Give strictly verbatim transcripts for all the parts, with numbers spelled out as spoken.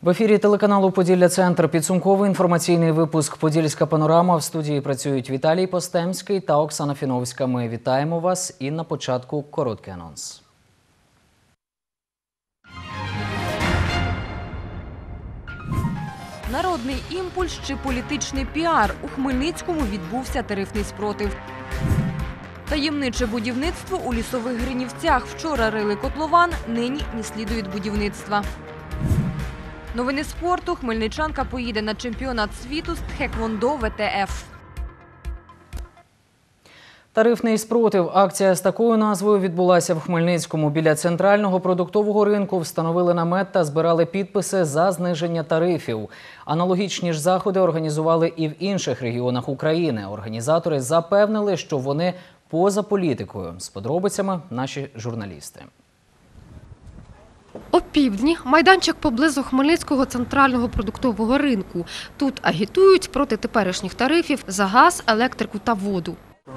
В ефірі телеканалу «Поділля-Центр» підсумковий інформаційний випуск «Подільська панорама». В студії працюють Віталій Постемський та Оксана Фіновська. Ми вітаємо вас і на початку короткий анонс. Народний імпульс чи політичний піар? У Хмельницькому відбувся тарифний спротив. Таємниче будівництво у Лісових Гринівцях. Вчора рили котлован, нині ні сліду від будівництва. Новини спорту. Хмельничанка поїде на чемпіонат світу з тхеквондо В Т Ф. Тарифний спротив. Акція з такою назвою відбулася в Хмельницькому. Біля центрального продуктового ринку встановили намет та збирали підписи за зниження тарифів. Аналогічні ж заходи організували і в інших регіонах України. Організатори запевнили, що вони поза політикою. З подробицями наші журналісти. Опівдні майданчик поблизу Хмельницького центрального продуктового ринку. Тут агітують проти теперішніх тарифів за газ, електрику та воду.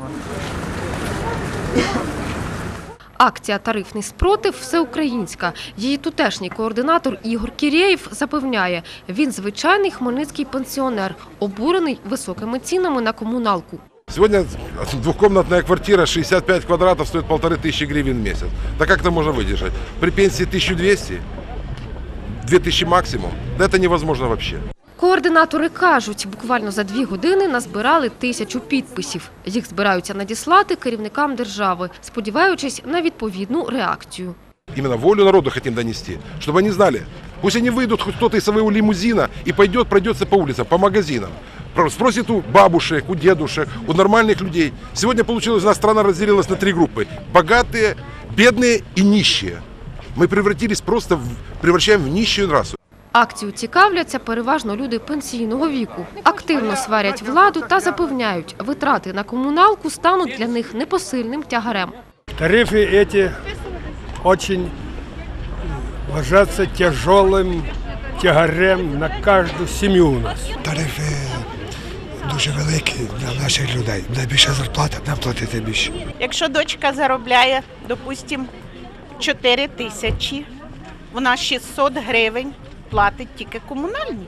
Акція «Тарифний спротив» всеукраїнська. Її тутешній координатор Ігор Кірєєв запевняє, він звичайний хмельницький пенсіонер, обурений високими цінами на комуналку. Сегодня двухкомнатная квартира шестьдесят пять квадратов стоит полторы тысячи гривен в месяц. Да как это можно выдержать? При пенсии тысяча двести, две тысячи максимум. Да это невозможно вообще. Координатори кажуть, буквально за дві години назбирали тисячу підписів. Їх збираються надіслати керівникам держави, сподіваючись на відповідну реакцію. Именно волю народу хотим донести, чтобы они знали. Пусть они выйдут, хоть кто-то из своего лимузина и пойдет, пройдется по улицам, по магазинам. Спросит у бабушек, у дедушек, у нормальных людей. Сегодня получилось, у нас страна разделилась на три группы. Богатые, бедные и нищие. Мы превратились просто, в, превращаем в нищую расу. Акцію цікавляться переважно люди пенсійного віку. Активно сварять владу та запевняють, витрати на комуналку стануть для них непосильним тягарем. Тарифы эти очень ложатся тяжелым тягарем на каждую семью у нас. Тарифи дуже великі для наших людей. Найбільша зарплата, нам платити більше. Якщо дочка заробляє, допустимо, чотири тисячі, вона шістсот гривень платить тільки комунальні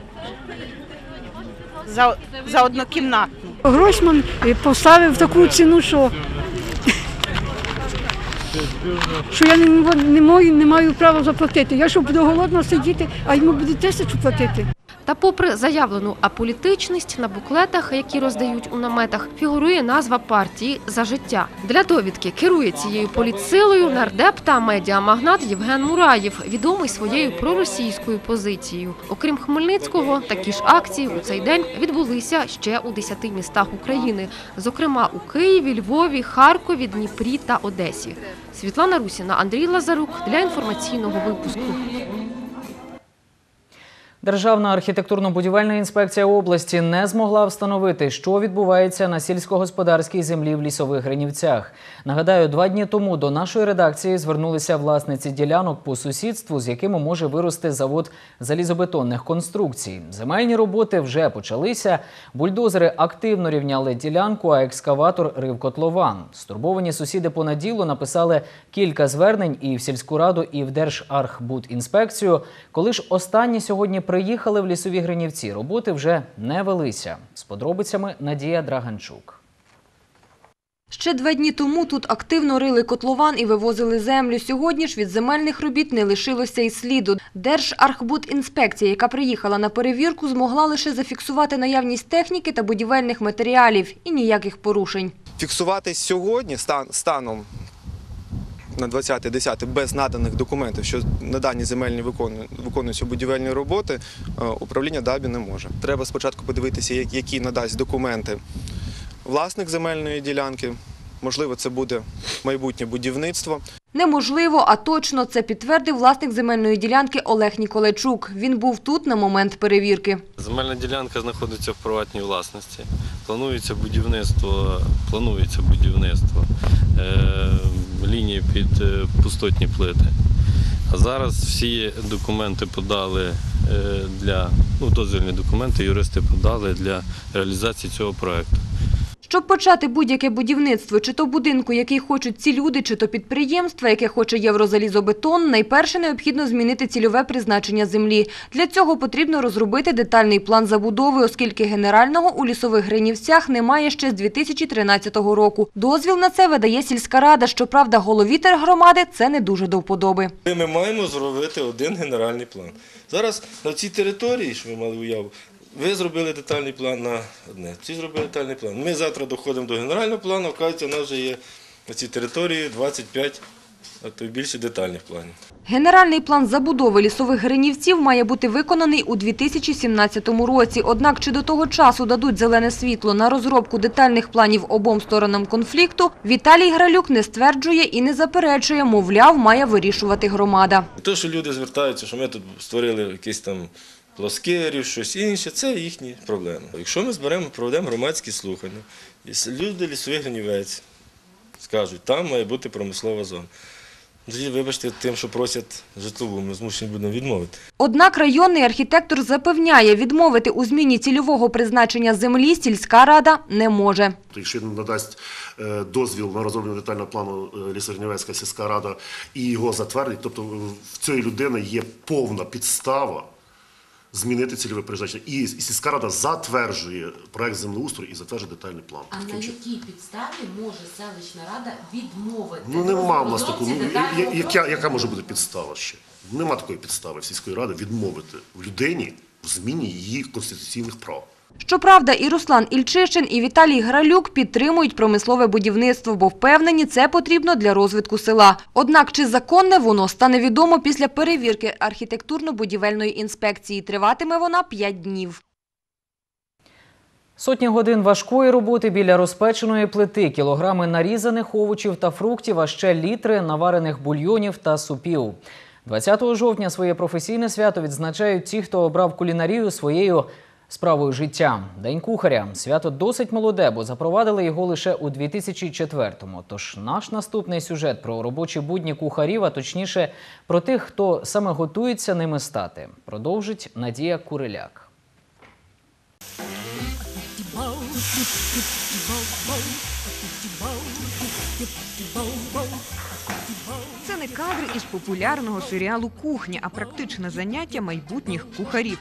за, за однокімнатну. Гройсман поставив таку ціну, що, що я не, не, маю, не маю права заплатити. Я що буду голодно сидіти, а йому буде тисячу платити. Та попри заявлену аполітичність, на буклетах, які роздають у наметах, фігурує назва партії «За життя». Для довідки керує цією політсилою нардеп та медіамагнат Євген Мураєв, відомий своєю проросійською позицією. Окрім Хмельницького, такі ж акції у цей день відбулися ще у десяти містах України. Зокрема, у Києві, Львові, Харкові, Дніпрі та Одесі. Світлана Русіна, Андрій Лазарук для інформаційного випуску. Державна архітектурно-будівельна інспекція області не змогла встановити, що відбувається на сільськогосподарській землі в Лісових Гринівцях. Нагадаю, два дні тому до нашої редакції звернулися власниці ділянок по сусідству, з якими може вирости завод залізобетонних конструкцій. Земельні роботи вже почалися, бульдозери активно рівняли ділянку, а екскаватор рив котлован. Стурбовані сусіди понаділу написали кілька звернень і в сільську раду, і в Держархбудінспекцію. Коли ж останні сьогодні приїхали в Лісові Гринівці, роботи вже не велися. З подробицями Надія Драганчук. Ще два дні тому тут активно рили котлован і вивозили землю. Сьогодні ж від земельних робіт не лишилося і сліду. Держархбудінспекція, яка приїхала на перевірку, змогла лише зафіксувати наявність техніки та будівельних матеріалів і ніяких порушень. Фіксувати сьогодні стан, станом на двадцяте десяте без наданих документів, що надані земельні виконуються будівельні роботи, управління ДАБІ не може. Треба спочатку подивитися, які надасть документи власник земельної ділянки. Можливо, це буде майбутнє будівництво. Неможливо, а точно, це підтвердив власник земельної ділянки Олег Ніколайчук. Він був тут на момент перевірки. Земельна ділянка знаходиться в приватній власності. Планується будівництво, планується будівництво е, лінії під е, пустотні плити. А зараз всі документи подали е, для, ну, дозвільні документи юристи подали для реалізації цього проєкту. Щоб почати будь-яке будівництво, чи то будинку, який хочуть ці люди, чи то підприємства, яке хоче Єврозалізобетон, найперше необхідно змінити цільове призначення землі. Для цього потрібно розробити детальний план забудови, оскільки генерального у Лісових Гринівцях немає ще з дві тисячі тринадцятого року. Дозвіл на це видає сільська рада, щоправда, голові тергромади це не дуже до вподоби. Ми маємо зробити один генеральний план. Зараз на цій території, що ви мали уяву, ви зробили детальний план на одне, ці зробили детальний план. Ми завтра доходимо до генерального плану, оказується, у нас вже є на цій території двадцять п'ять, а то й більше детальних планів. Генеральний план забудови Лісових Гринівців має бути виконаний у дві тисячі сімнадцятому році. Однак, чи до того часу дадуть зелене світло на розробку детальних планів обом сторонам конфлікту, Віталій Гралюк не стверджує і не заперечує, мовляв, має вирішувати громада. Те, що люди звертаються, що ми тут створили якісь там плоскирів, щось інше, це їхні проблеми. Якщо ми зберемо, проведемо громадські слухання, і люди Лісових Гринівець скажуть, там має бути промислова зона. Тоді, вибачте, тим, що просять житлову, ми змушені будемо відмовити. Однак районний архітектор запевняє, відмовити у зміні цільового призначення землі сільська рада не може. Якщо надасть дозвіл на розроблення детального плану Лісогринівецька сільська рада і його затвердить, тобто в цієї людини є повна підстава змінити цільове призначення. І сільська рада затверджує проект землеустрою і затверджує детальний план. А на якій підставі може селищна рада відмовити? Ну нема в нас такого. Ну, яка, яка може бути підстава ще? Нема такої підстави в сільської ради відмовити людині в зміні її конституційних прав. Щоправда, і Руслан Ільчишин, і Віталій Гралюк підтримують промислове будівництво, бо впевнені, це потрібно для розвитку села. Однак, чи законне воно, стане відомо після перевірки архітектурно-будівельної інспекції. Триватиме вона п'ять днів. Сотні годин важкої роботи біля розпеченої плити, кілограми нарізаних овочів та фруктів, а ще літри наварених бульйонів та супів. двадцятого жовтня своє професійне свято відзначають ті, хто обрав кулінарію своєю справою життя. День кухаря – свято досить молоде, бо запровадили його лише у дві тисячі четвертому. Тож наш наступний сюжет про робочі будні кухарів, а точніше про тих, хто саме готується ними стати, продовжить Надія Куриляк. Це не кадри із популярного серіалу «Кухня», а практичне заняття майбутніх кухарів.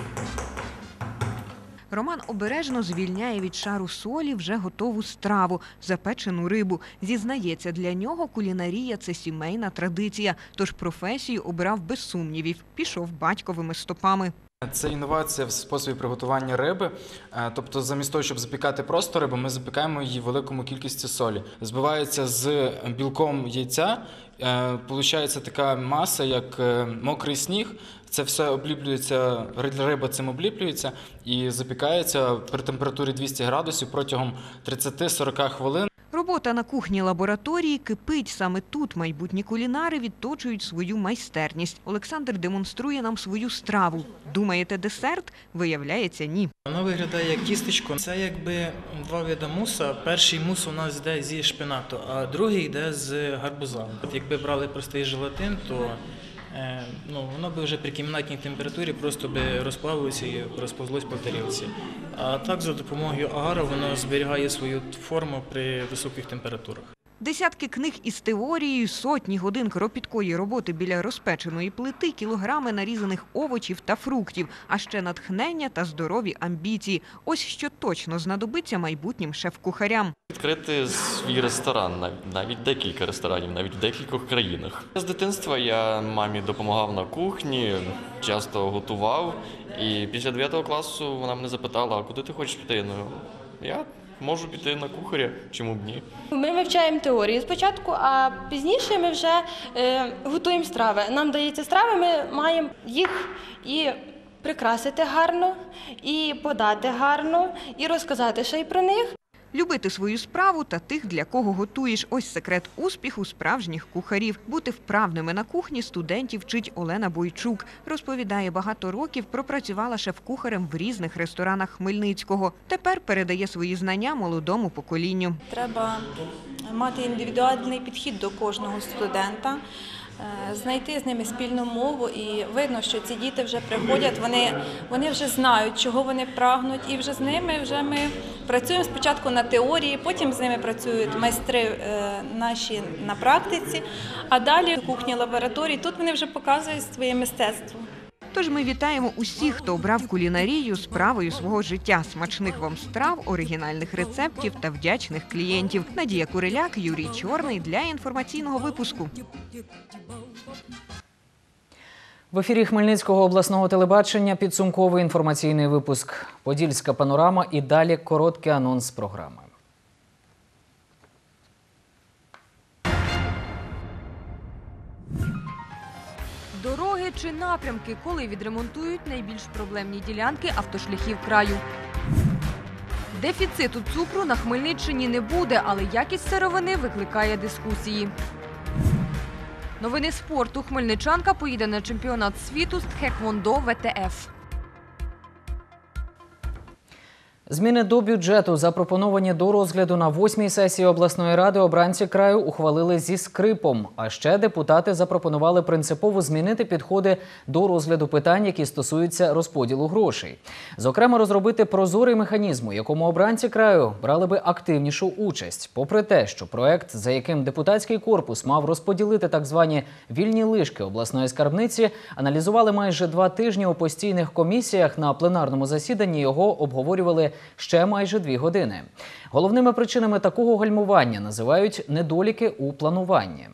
Роман обережно звільняє від шару солі вже готову страву – запечену рибу. Зізнається, для нього кулінарія – це сімейна традиція, тож професію обрав без сумнівів, пішов батьковими стопами. Це інновація в способі приготування риби. Тобто замість того, щоб запікати просто рибу, ми запікаємо її в великому кількості солі. Збивається з білком яйця, виходить така маса, як мокрий сніг. Це все обліплюється, риба цим обліплюється і запікається при температурі двісті градусів протягом тридцять-сорок хвилин. Робота на кухні-лабораторії кипить. Саме тут майбутні кулінари відточують свою майстерність. Олександр демонструє нам свою страву. Думаєте, десерт? Виявляється, ні. Воно виглядає як тістечко. Це якби два види муса. Перший мус у нас йде зі шпинату, а другий йде з гарбуза. От якби брали простий желатин, то ну, воно би вже при кімнатній температурі просто би розплавилося і розповзлось по тарілці. А так, за допомогою агара, воно зберігає свою форму при високих температурах. Десятки книг із теорією, сотні годин кропіткої роботи біля розпеченої плити, кілограми нарізаних овочів та фруктів, а ще натхнення та здорові амбіції. Ось що точно знадобиться майбутнім шеф-кухарям. Відкрити свій ресторан, навіть декілька ресторанів, навіть в декількох країнах. З дитинства я мамі допомагав на кухні, часто готував. І після дев'ятого класу вона мене запитала, а куди ти хочеш піти? Ну, я можу піти на кухаря, чому б ні. Ми вивчаємо теорію спочатку, а пізніше ми вже е, готуємо страви. Нам дається страви, ми маємо їх і прикрасити гарно, і подати гарно, і розказати ще й про них. Любити свою справу та тих, для кого готуєш. Ось секрет успіху справжніх кухарів. Бути вправними на кухні студентів вчить Олена Бойчук. Розповідає, багато років пропрацювала шеф-кухарем в різних ресторанах Хмельницького. Тепер передає свої знання молодому поколінню. Треба мати індивідуальний підхід до кожного студента, знайти з ними спільну мову, і видно, що ці діти вже приходять, вони, вони вже знають, чого вони прагнуть, і вже з ними вже ми працюємо спочатку на теорії, потім з ними працюють майстри наші на практиці, а далі в кухні лабораторії, тут вони вже показують своє мистецтво. Тож ми вітаємо усіх, хто обрав кулінарію справою свого життя. Смачних вам страв, оригінальних рецептів та вдячних клієнтів. Надія Куриляк, Юрій Чорний для інформаційного випуску. В ефірі Хмельницького обласного телебачення підсумковий інформаційний випуск. Подільська панорама і далі короткий анонс програми. Дороги чи напрямки, коли відремонтують найбільш проблемні ділянки автошляхів краю. Дефіциту цукру на Хмельниччині не буде, але якість сировини викликає дискусії. Новини спорту. Хмельничанка поїде на чемпіонат світу з тхеквондо В Т Ф. Зміни до бюджету, запропоновані до розгляду на восьмій сесії обласної ради, обранці краю ухвалили зі скрипом. А ще депутати запропонували принципово змінити підходи до розгляду питань, які стосуються розподілу грошей. Зокрема, розробити прозорий механізм, у якому обранці краю брали би активнішу участь. Попри те, що проект, за яким депутатський корпус мав розподілити так звані вільні лишки обласної скарбниці, аналізували майже два тижні у постійних комісіях, на пленарному засіданні його обговорювали ще майже дві години. Головними причинами такого гальмування називають недоліки у плануванні.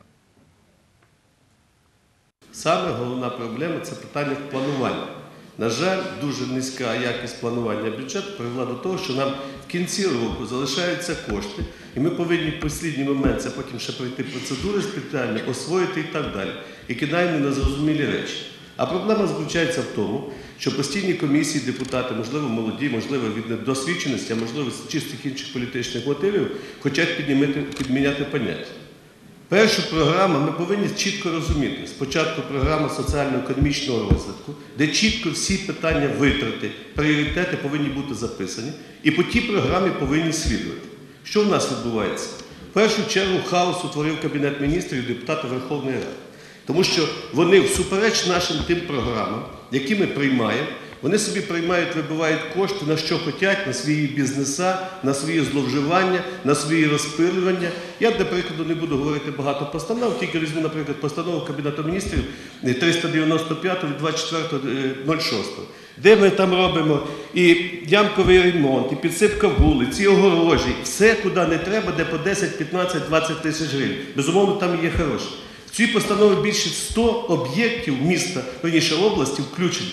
Саме головна проблема – це питання планування. На жаль, дуже низька якість планування бюджету привела до того, що нам в кінці року залишаються кошти, і ми повинні в останній момент це потім ще пройти процедури спеціальні, освоїти і так далі. І кидаємо незрозумілі речі. А проблема заключається в тому, що постійні комісії, депутати, можливо, молоді, можливо, від недосвідченості, а можливо, з чистих інших політичних мотивів, хочуть піднімати, підміняти поняття. Першу програму ми повинні чітко розуміти. Спочатку програма соціально-економічного розвитку, де чітко всі питання витрати, пріоритети повинні бути записані, і по тій програмі повинні слідувати. Що в нас відбувається? В першу чергу хаос утворив Кабінет міністрів і депутати Верховної Ради. Тому що вони, всупереч нашим тим програмам, які ми приймаємо, вони собі приймають, вибивають кошти на що хочуть, на свої бізнеса, на свої зловживання, на свої розпилювання. Я, для прикладу, не буду говорити багато постанов, тільки візьму, наприклад, постанову Кабінету міністрів триста дев'яносто п'ять від двадцять четвертого шостого, де ми там робимо і ямковий ремонт, і підсипка вулиць, і огорожі, все, куди не треба, де по десять, п'ятнадцять, двадцять тисяч гривень. Безумовно, там є хороші. В цій постанові більше сто об'єктів міста, верніше області, включені.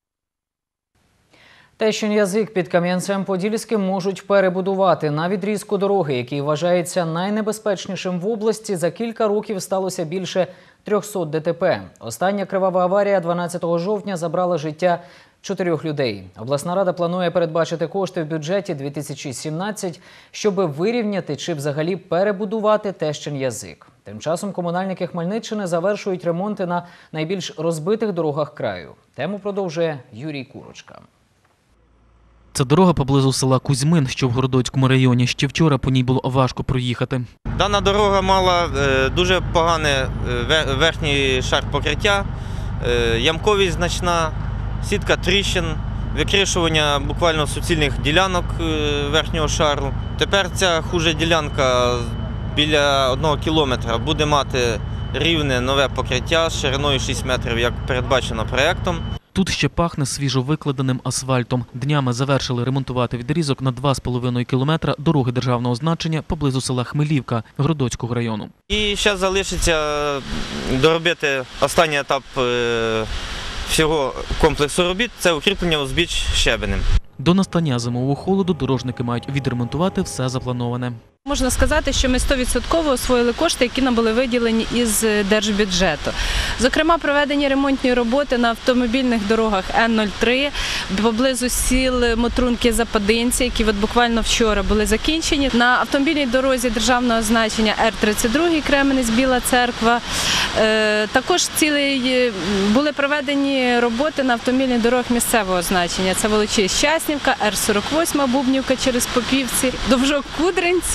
Тещин-Язик під Кам'янцем-Подільським можуть перебудувати. На відрізку дороги, який вважається найнебезпечнішим в області, за кілька років сталося більше трьохсот Д Т П. Остання кривава аварія дванадцятого жовтня забрала життя чотирьох людей. Обласна рада планує передбачити кошти в бюджеті дві тисячі сімнадцятого, щоб вирівняти чи взагалі перебудувати Тещин-Язик. Тим часом комунальники Хмельниччини завершують ремонти на найбільш розбитих дорогах краю. Тему продовжує Юрій Курочка. Це дорога поблизу села Кузьмин, що в Городоцькому районі. Ще вчора по ній було важко проїхати. Дана дорога мала дуже поганий верхній шар покриття, ямковість значна, сітка тріщин, викришування буквально суцільних ділянок верхнього шару. Тепер ця хуже ділянка біля одного кілометра буде мати рівне нове покриття з шириною шість метрів, як передбачено проєктом. Тут ще пахне свіжовикладеним асфальтом. Днями завершили ремонтувати відрізок на два з половиною кілометра дороги державного значення поблизу села Хмелівка Городоцького району. І ще залишиться доробити останній етап всього комплексу робіт – це укріплення узбіч щебенем. До настання зимового холоду дорожники мають відремонтувати все заплановане. Можна сказати, що ми сто відсотків освоїли кошти, які нам були виділені із держбюджету. Зокрема, проведені ремонтні роботи на автомобільних дорогах Н нуль три, поблизу сіл Мотрунки, Западинці, які от буквально вчора були закінчені. На автомобільній дорозі державного значення Р тридцять два Кременець-Біла Церква. Також цілий, були проведені роботи на автомобільних дорогах місцевого значення. Це Волочиськ-Щаснівка, Р сорок вісім Бубнівка через Попівці, Довжок-Кудринці.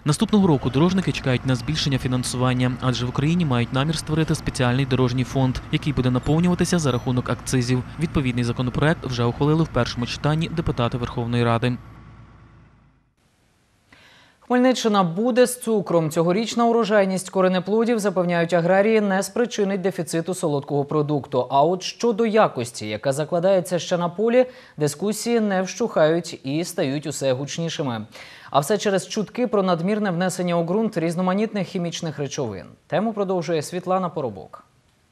Наступного року дорожники чекають на збільшення фінансування, адже в Україні мають намір створити спеціальний дорожній фонд, який буде наповнюватися за рахунок акцизів. Відповідний законопроект вже ухвалили в першому читанні депутати Верховної Ради. Хмельниччина буде з цукром. Цьогорічна урожайність коренеплодів, запевняють аграрії, не спричинить дефіциту солодкого продукту. А от щодо якості, яка закладається ще на полі, дискусії не вщухають і стають усе гучнішими. А все через чутки про надмірне внесення у ґрунт різноманітних хімічних речовин. Тему продовжує Світлана Поробок.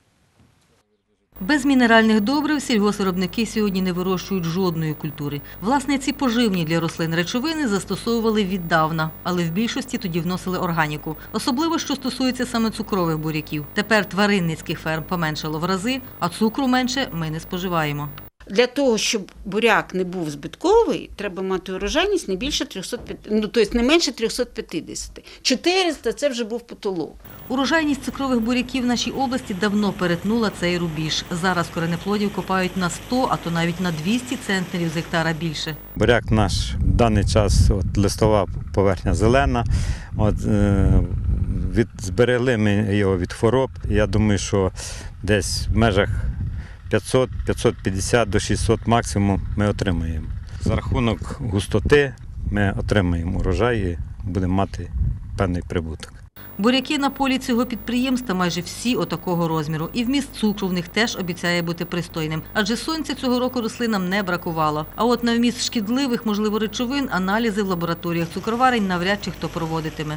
Без мінеральних добрив сільгоспвиробники сьогодні не вирощують жодної культури. Власне, ці поживні для рослин речовини застосовували віддавна, але в більшості тоді вносили органіку. Особливо, що стосується саме цукрових буряків. Тепер тваринницьких ферм поменшало в рази, а цукру менше ми не споживаємо. Для того, щоб буряк не був збитковий, треба мати урожайність не більше триста, ну, тобто не менше триста п'ятдесят. чотириста – це вже був потолок. Урожайність цукрових буряків в нашій області давно перетнула цей рубіж. Зараз коренеплодів копають на сто, а то навіть на двісті центнерів з гектара більше. Буряк наш в даний час, от, листова поверхня зелена, от, е, від, зберегли ми його від хвороб. Я думаю, що десь в межах п'ятсот - п'ятсот п'ятдесят до шістсот максимум ми отримаємо. За рахунок густоти ми отримаємо урожай і будемо мати певний прибуток. Буряки на полі цього підприємства майже всі отакого розміру. І вміст цукру в них теж обіцяє бути пристойним. Адже сонця цього року рослинам не бракувало. А от на вміст шкідливих, можливо, речовин аналізи в лабораторіях цукроварень навряд чи хто проводитиме.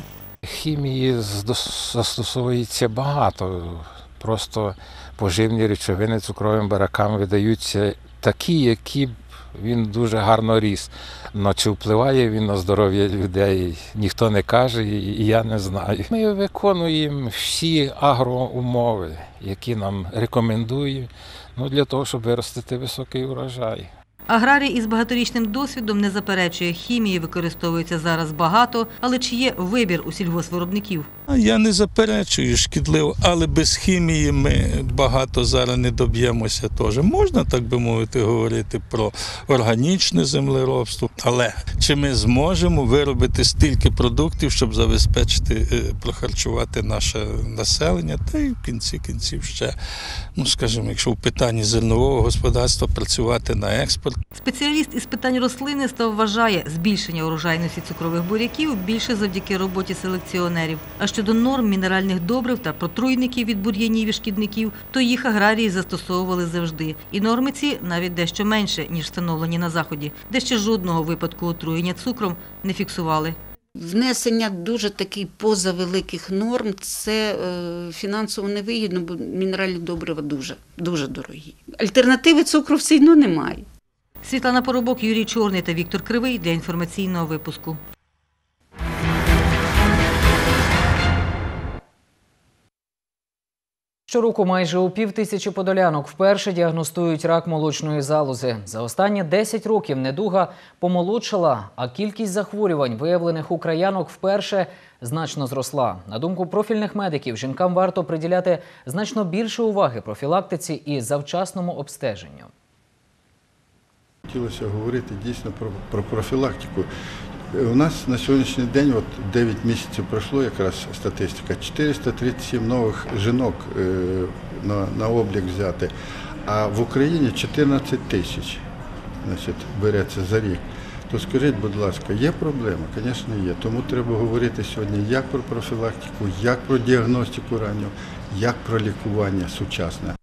Хімії застосовується багато. Просто поживні речовини цукровим бурякам видаються такі, які б він дуже гарно ріс. Но чи впливає він на здоров'я людей, ніхто не каже і я не знаю. Ми виконуємо всі агроумови, які нам рекомендують, ну, для того, щоб виростити високий урожай. Аграрій із багаторічним досвідом не заперечує, хімії використовується зараз багато, але чи є вибір у сільгоспвиробників? Я не заперечую, шкідливо, але без хімії ми багато зараз не доб'ємося теж. Можна, так би мовити, говорити про органічне землеробство, але чи ми зможемо виробити стільки продуктів, щоб забезпечити, прохарчувати наше населення, та й в кінці кінців ще, ну скажімо, якщо в питанні зернового господарства працювати на експорт. Спеціаліст із питань рослинництва вважає, збільшення урожайності цукрових буряків більше завдяки роботі селекціонерів. А щодо норм мінеральних добрив та протруйників від бур'янів і шкідників, то їх аграрії застосовували завжди. І норми ці навіть дещо менше, ніж встановлені на Заході, де ще жодного випадку отруєння цукром не фіксували. Внесення дуже таких позавеликих норм – це е, фінансово невигідно, бо мінеральні добрива дуже, дуже дорогі. Альтернативи цукру все одно немає. Світлана Поробок, Юрій Чорний та Віктор Кривий для інформаційного випуску. Щороку майже у пів тисячі подолянок вперше діагностують рак молочної залози. За останні десять років недуга помолодшала, а кількість захворювань, виявлених у краянок, вперше значно зросла. На думку профільних медиків, жінкам варто приділяти значно більше уваги профілактиці і завчасному обстеженню. Хотілося говорити дійсно про, про профілактику. У нас на сьогоднішній день, от дев'ять місяців пройшло якраз статистика, чотириста тридцять сім нових жінок е, на, на облік взяти, а в Україні чотирнадцять тисяч, значить, береться за рік. То скажіть, будь ласка, є проблема? Звісно, є. Тому треба говорити сьогодні як про профілактику, як про діагностику ранню, як про лікування сучасне.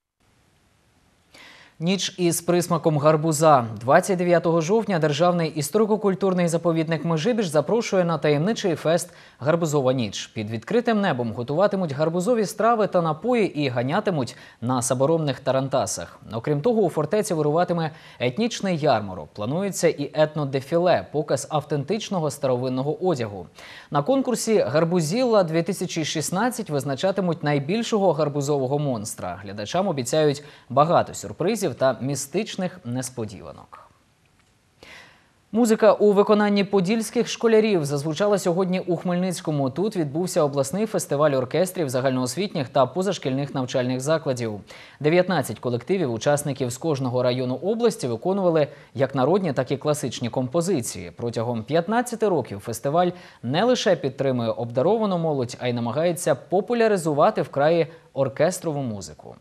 Ніч із присмаком гарбуза. двадцять дев'ятого жовтня Державний історико-культурний заповідник Межибіж запрошує на таємничий фест «Гарбузова ніч». Під відкритим небом готуватимуть гарбузові страви та напої і ганятимуть на саборомних тарантасах. Окрім того, у фортеці вируватиме етнічний ярмарок. Планується і етнодефіле – показ автентичного старовинного одягу. На конкурсі «Гарбузілла-дві тисячі шістнадцять» визначатимуть найбільшого гарбузового монстра. Глядачам обіцяють багато сюрпризів та містичних несподіванок. Музика у виконанні подільських школярів зазвучала сьогодні у Хмельницькому. Тут відбувся обласний фестиваль оркестрів загальноосвітніх та позашкільних навчальних закладів. дев'ятнадцять колективів учасників з кожного району області виконували як народні, так і класичні композиції. Протягом п'ятнадцяти років фестиваль не лише підтримує обдаровану молодь, а й намагається популяризувати в краї оркестрову музику.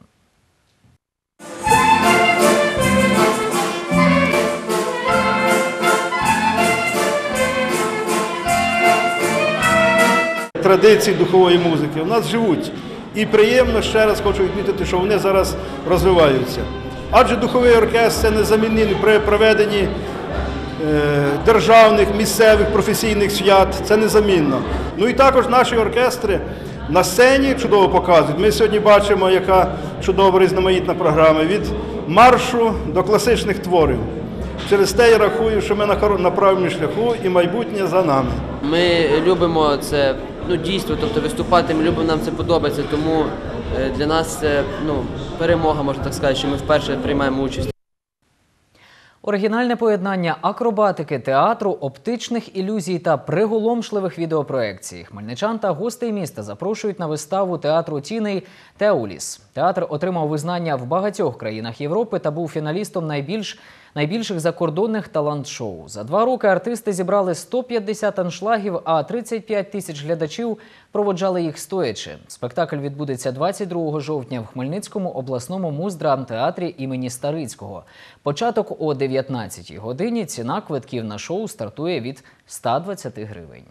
Традиції духової музики у нас живуть. І приємно, ще раз хочу відмітити, що вони зараз розвиваються. Адже духовий оркестр – це незамінний при проведенні е, державних, місцевих, професійних свят, це незамінно. Ну і також наші оркестри на сцені чудово показують. Ми сьогодні бачимо, яка чудова різноманітна програма від маршу до класичних творів. Через те я рахую, що ми на правильному шляху і майбутнє за нами. Ми любимо це ну, дійство, тобто виступати, ми любимо, нам це подобається, тому для нас це ну, перемога, можна так сказати, що ми вперше приймаємо участь. Оригінальне поєднання акробатики, театру, оптичних ілюзій та приголомшливих відеопроекцій. Хмельничан та гостей міста запрошують на виставу театру тіней «Теуліс». Театр отримав визнання в багатьох країнах Європи та був фіналістом найбільш найбільших закордонних талант-шоу. За два роки артисти зібрали сто п'ятдесят аншлагів, а тридцять п'ять тисяч глядачів проводжали їх стоячи. Спектакль відбудеться двадцять другого жовтня в Хмельницькому обласному муздрамтеатрі імені Старицького. Початок о дев'ятнадцятій годині. Ціна квитків на шоу стартує від ста двадцяти гривень.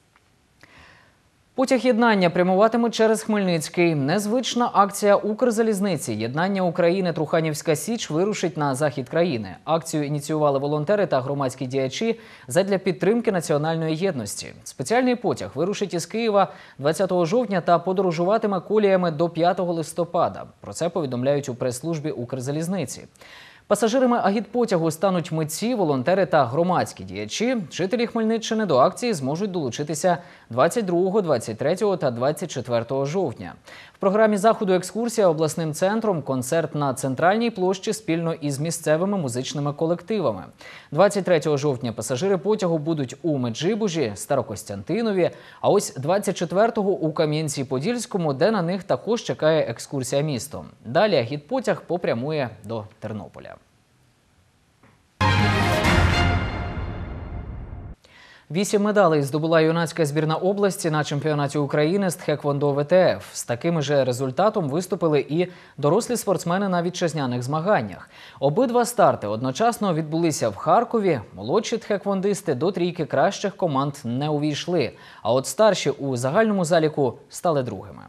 Потяг єднання прямуватиме через Хмельницький. Незвична акція Укрзалізниці «Єднання України. Труханівська Січ» вирушить на захід країни. Акцію ініціювали волонтери та громадські діячі задля підтримки національної єдності. Спеціальний потяг вирушить із Києва двадцятого жовтня та подорожуватиме коліями до п'ятого листопада. Про це повідомляють у прес-службі Укрзалізниці. Пасажирами агітпотягу стануть митці, волонтери та громадські діячі. Жителі Хмельниччини до акції зможуть долучитися двадцять другого, двадцять третього та двадцять четвертого жовтня. В програмі заходу екскурсія обласним центром, концерт на центральній площі спільно із місцевими музичними колективами. двадцять третього жовтня пасажири потягу будуть у Меджибужі, Старокостянтинові, а ось двадцять четвертого у Кам'янці-Подільському, де на них також чекає екскурсія містом. Далі агітпотяг попрямує до Тернополя. Вісім медалей здобула юнацька збірна області на чемпіонаті України з тхеквондо ВТФ. З таким же результатом виступили і дорослі спортсмени на вітчизняних змаганнях. Обидва старти одночасно відбулися в Харкові. Молодші тхеквондисти до трійки кращих команд не увійшли, а от старші у загальному заліку стали другими.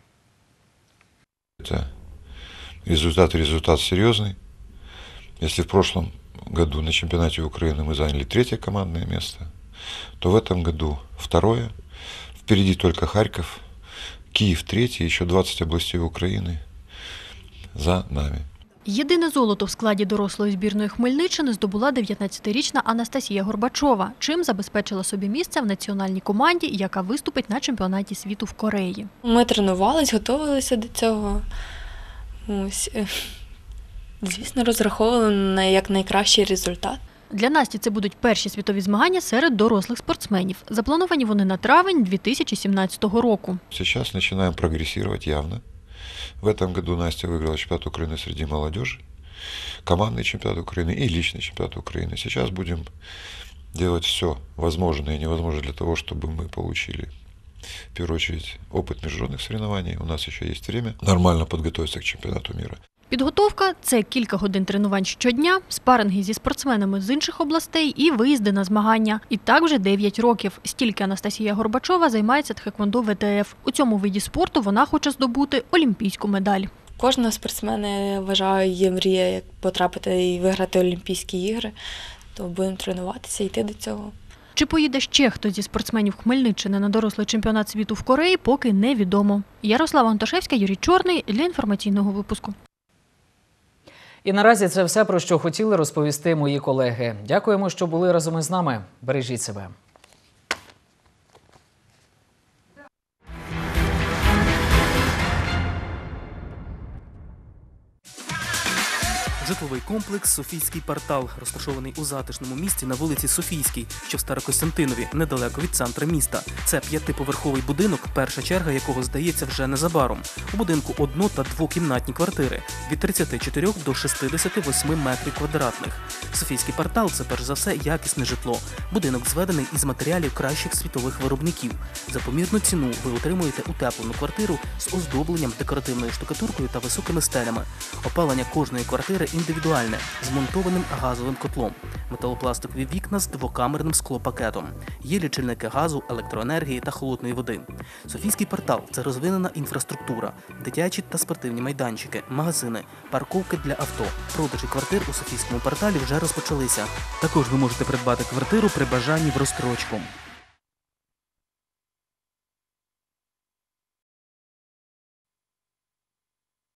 Это результат, результат серьезный. Если в прошлом году на чемпионате Украины мы заняли третье командное место, то в этом году второе. Впереди только Харьков, Киев третий, еще двадцать областей Украины за нами. Єдине золото в складі дорослої збірної Хмельниччини здобула дев'ятнадцятирічна Анастасія Горбачова, чим забезпечила собі місце в національній команді, яка виступить на чемпіонаті світу в Кореї. Ми тренувались, готувалися до цього. Ось. Звісно, розраховували на якнайкращий результат. Для Насті це будуть перші світові змагання серед дорослих спортсменів. Заплановані вони на травень дві тисячі сімнадцятого року. Сейчас начинаем прогрессировать явно. В этом году Настя выиграла чемпионат Украины среди молодежи, командный чемпионат Украины и личный чемпионат Украины. Сейчас будем делать все возможное и невозможное для того, чтобы мы получили, в первую очередь, опыт международных соревнований. У нас еще есть время нормально подготовиться к чемпионату мира. Підготовка – це кілька годин тренувань щодня, спаринги зі спортсменами з інших областей і виїзди на змагання. І так вже дев'ять років. Стільки Анастасія Горбачова займається тхеквондо ВТФ. У цьому виді спорту вона хоче здобути олімпійську медаль. Кожного спортсмена, я вважаю, є мрія як потрапити і виграти Олімпійські ігри. То будемо тренуватися і йти до цього. Чи поїде ще хтось зі спортсменів Хмельниччини на дорослий чемпіонат світу в Кореї, поки невідомо. Ярослава Антошевська, Юрій Чорний для інформаційного випуску. І наразі це все, про що хотіли розповісти мої колеги. Дякуємо, що були разом із нами. Бережіть себе. Житловий комплекс «Софійський квартал», розташований у затишному місці на вулиці Софійській, що в Старокостянтинові, недалеко від центру міста. Це п'ятиповерховий будинок, перша черга якого здається вже незабаром. У будинку одно- та двокімнатні квартири від тридцяти чотирьох до шістдесяти восьми метрів квадратних. «Софійський квартал» – це перш за все якісне житло. Будинок зведений із матеріалів кращих світових виробників. За помірну ціну ви отримуєте утеплену квартиру з оздобленням, декоративною штукатуркою та високими стелями. Опалення кожної квартири індивідуальне, з монтованим газовим котлом. Металопластикові вікна з двокамерним склопакетом. Є лічильники газу, електроенергії та холодної води. «Софійський квартал» – це розвинена інфраструктура, дитячі та спортивні майданчики, магазини, парковки для авто. Продажі квартир у «Софійському кварталі» вже розпочалися. Також ви можете придбати квартиру при бажанні в розстрочку.